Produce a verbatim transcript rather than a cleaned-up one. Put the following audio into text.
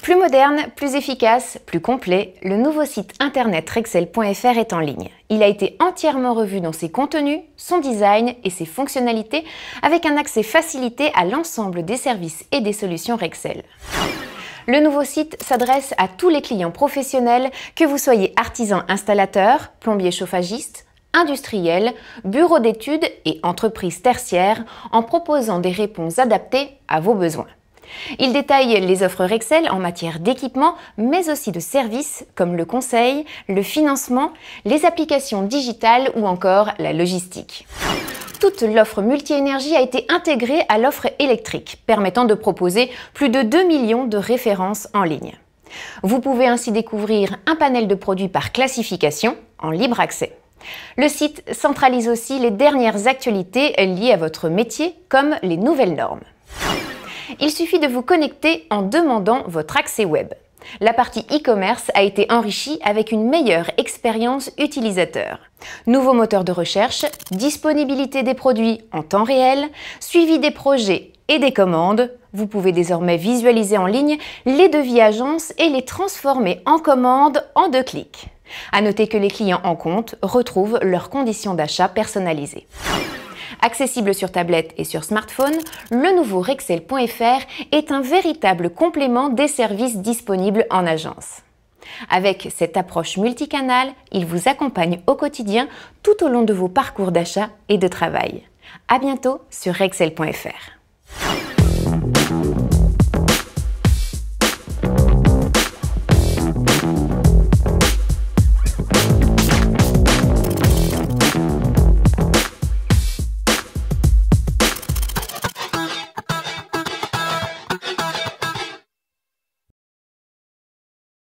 Plus moderne, plus efficace, plus complet, le nouveau site internet rexel point F R est en ligne. Il a été entièrement revu dans ses contenus, son design et ses fonctionnalités avec un accès facilité à l'ensemble des services et des solutions Rexel. Le nouveau site s'adresse à tous les clients professionnels, que vous soyez artisan installateur, plombier chauffagiste, industriel, bureau d'études et entreprise tertiaire, en proposant des réponses adaptées à vos besoins. Il détaille les offres Rexel en matière d'équipement, mais aussi de services comme le conseil, le financement, les applications digitales ou encore la logistique. Toute l'offre multi-énergie a été intégrée à l'offre électrique, permettant de proposer plus de deux millions de références en ligne. Vous pouvez ainsi découvrir un panel de produits par classification en libre accès. Le site centralise aussi les dernières actualités liées à votre métier, comme les nouvelles normes. Il suffit de vous connecter en demandant votre accès web. La partie e-commerce a été enrichie avec une meilleure expérience utilisateur. Nouveau moteur de recherche, disponibilité des produits en temps réel, suivi des projets et des commandes. Vous pouvez désormais visualiser en ligne les devis agences et les transformer en commandes en deux clics. À noter que les clients en compte retrouvent leurs conditions d'achat personnalisées. Accessible sur tablette et sur smartphone, le nouveau rexel point F R est un véritable complément des services disponibles en agence. Avec cette approche multicanale, il vous accompagne au quotidien tout au long de vos parcours d'achat et de travail. À bientôt sur rexel point F R.